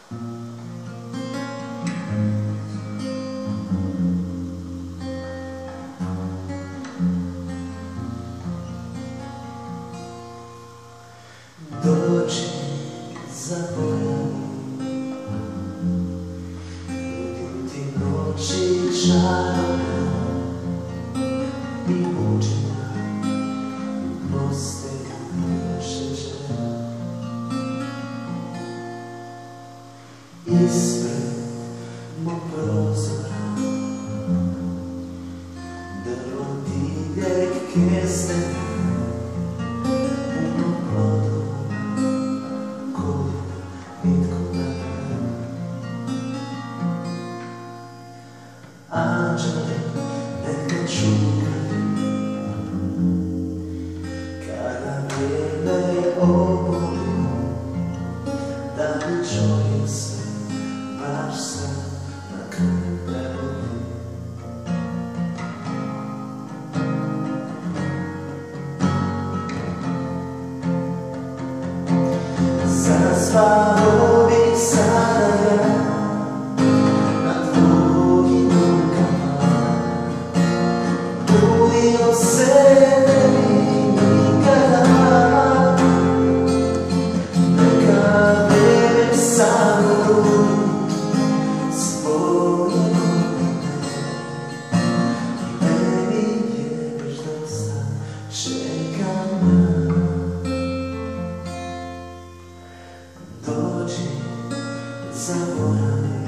Dođi, zaboravi, nudim ti noći čarobne i mučenja u postelju šećera. Ispred mog prozora drvo divljeg kestena, anđeli neka čuvaju kada vrijeme oboli, da bi čovjek se baš sad na kraju prevoli. Zaspao bih sada ja na tvojim rukama, budio se ne bi nikada. Neka vrijeme samo svoje godine, meni je već dosta čekanja. Dođi, zaboravi,